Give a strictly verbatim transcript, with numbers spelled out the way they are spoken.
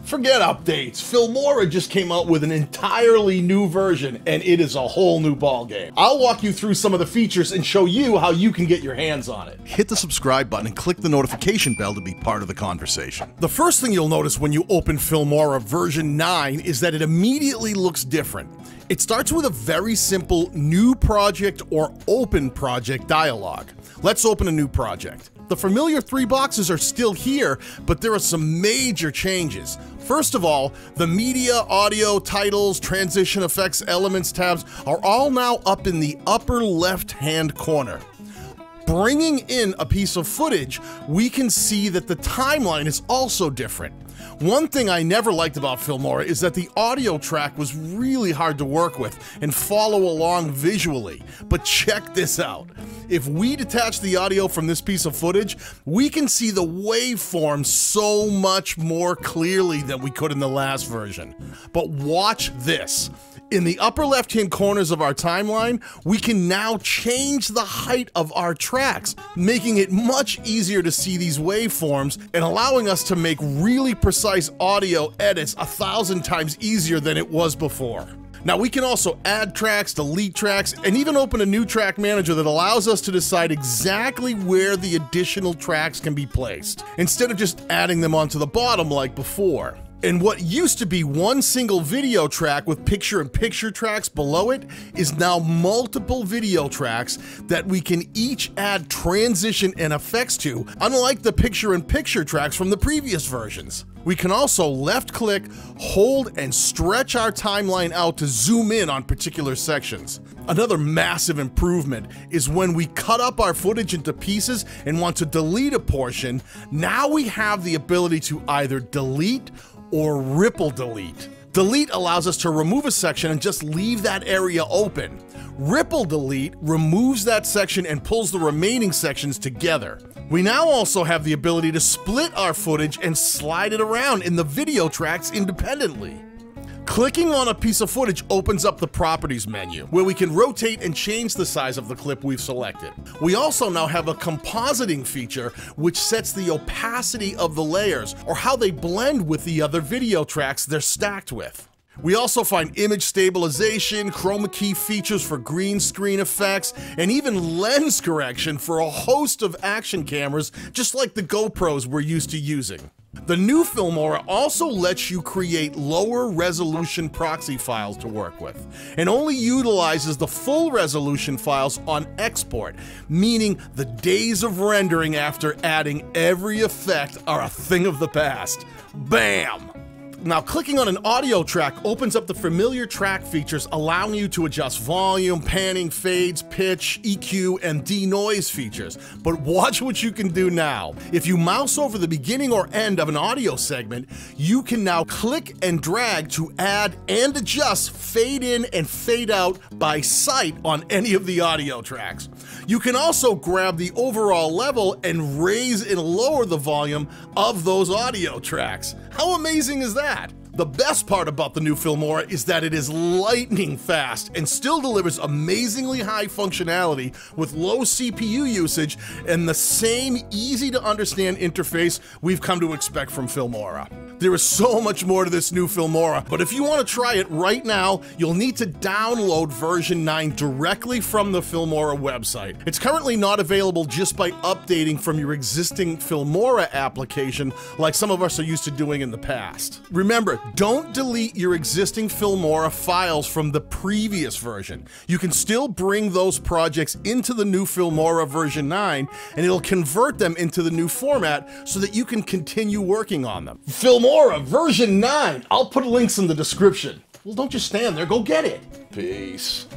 Forget updates. Filmora just came out with an entirely new version, and it is a whole new ballgame. I'll walk you through some of the features and show you how you can get your hands on it. Hit the subscribe button and click the notification bell to be part of the conversation. The first thing you'll notice when you open Filmora version nine is that it immediately looks different. It starts with a very simple new project or open project dialog. Let's open a new project. The familiar three boxes are still here, but there are some major changes. First of all, the media, audio, titles, transition effects, elements tabs are all now up in the upper left-hand corner. Bringing in a piece of footage, we can see that the timeline is also different. One thing I never liked about Filmora is that the audio track was really hard to work with and follow along visually. But check this out. If we detach the audio from this piece of footage, we can see the waveform so much more clearly than we could in the last version. But watch this. In the upper left-hand corners of our timeline, we can now change the height of our tracks, making it much easier to see these waveforms and allowing us to make really precise audio edits a thousand times easier than it was before. Now we can also add tracks, delete tracks, and even open a new track manager that allows us to decide exactly where the additional tracks can be placed, instead of just adding them onto the bottom like before. And what used to be one single video track with picture-in-picture tracks below it is now multiple video tracks that we can each add transition and effects to, unlike the picture-in-picture tracks from the previous versions. We can also left-click, hold, and stretch our timeline out to zoom in on particular sections. Another massive improvement is when we cut up our footage into pieces and want to delete a portion, now we have the ability to either delete or ripple delete. Delete allows us to remove a section and just leave that area open. Ripple delete removes that section and pulls the remaining sections together. We now also have the ability to split our footage and slide it around in the video tracks independently. Clicking on a piece of footage opens up the Properties menu, where we can rotate and change the size of the clip we've selected. We also now have a compositing feature, which sets the opacity of the layers, or how they blend with the other video tracks they're stacked with. We also find image stabilization, chroma key features for green screen effects, and even lens correction for a host of action cameras, just like the GoPros we're used to using. The new Filmora also lets you create lower resolution proxy files to work with, and only utilizes the full resolution files on export, meaning the days of rendering after adding every effect are a thing of the past. Bam! Now, clicking on an audio track opens up the familiar track features, allowing you to adjust volume, panning, fades, pitch, E Q, and denoise features. But watch what you can do now. If you mouse over the beginning or end of an audio segment, you can now click and drag to add and adjust fade in and fade out by sight on any of the audio tracks. You can also grab the overall level and raise and lower the volume of those audio tracks. How amazing is that? The best part about the new Filmora is that it is lightning fast and still delivers amazingly high functionality with low C P U usage and the same easy to understand interface we've come to expect from Filmora. There is so much more to this new Filmora, but if you want to try it right now, you'll need to download version nine directly from the Filmora website. It's currently not available just by updating from your existing Filmora application like some of us are used to doing in the past. Remember, don't delete your existing Filmora files from the previous version. You can still bring those projects into the new Filmora version nine, and it'll convert them into the new format so that you can continue working on them. Filmora version nine. I'll put links in the description. Well, don't just stand there, go get it. Peace.